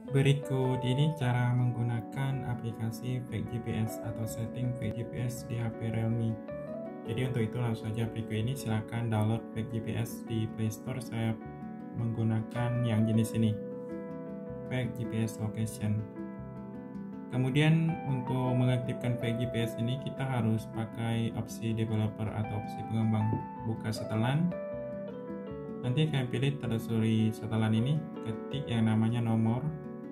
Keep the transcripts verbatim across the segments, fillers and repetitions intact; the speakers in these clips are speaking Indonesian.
Berikut ini cara menggunakan aplikasi Fake G P S atau setting Fake G P S di H P Realme. Jadi untuk itu langsung saja berikut ini silahkan download Fake G P S di Play Store. Saya menggunakan yang jenis ini, Fake G P S Location. Kemudian untuk mengaktifkan Fake G P S ini kita harus pakai opsi developer atau opsi pengembang. Buka setelan. Nanti kalian pilih telusuri setelan ini, ketik yang namanya nomor.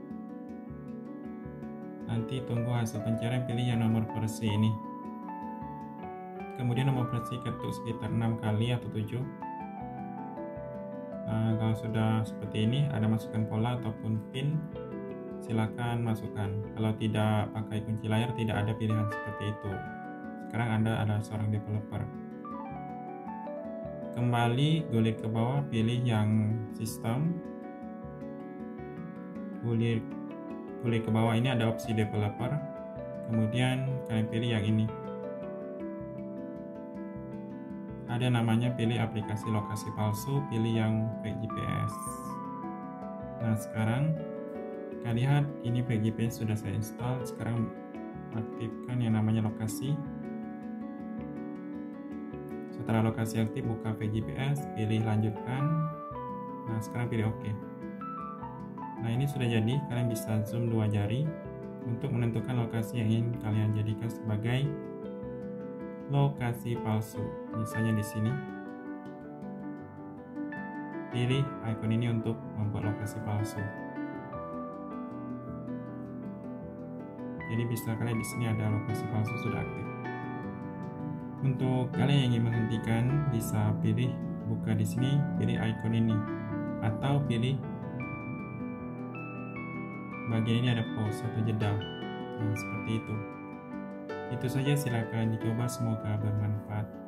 Nanti tunggu hasil pencarian, pilih yang nomor versi ini. Kemudian nomor versi ketuk sekitar enam kali atau tujuh. Nah, kalau sudah seperti ini, ada masukkan pola ataupun pin, silakan masukkan. Kalau tidak pakai kunci layar, tidak ada pilihan seperti itu. Sekarang Anda adalah seorang developer. Kembali gulir ke bawah, pilih yang sistem. Gulir Gulir ke bawah, ini ada opsi developer. Kemudian kalian pilih yang ini. Ada namanya, pilih aplikasi lokasi palsu, pilih yang Fake G P S. Nah, sekarang kalian lihat ini Fake G P S sudah saya install. Sekarang aktifkan yang namanya lokasi. Setelah lokasi aktif, buka Fake G P S, pilih lanjutkan. Nah, sekarang pilih OK. Nah, ini sudah jadi. Kalian bisa zoom dua jari untuk menentukan lokasi yang ingin kalian jadikan sebagai lokasi palsu. Misalnya di sini. Pilih icon ini untuk membuat lokasi palsu. Jadi bisa kalian di sini ada lokasi palsu sudah aktif. Untuk kalian yang ingin menghentikan, bisa pilih buka di sini, pilih icon ini, atau pilih bagian ini ada pause atau jeda. Nah, seperti itu. Itu saja, silakan dicoba, semoga bermanfaat.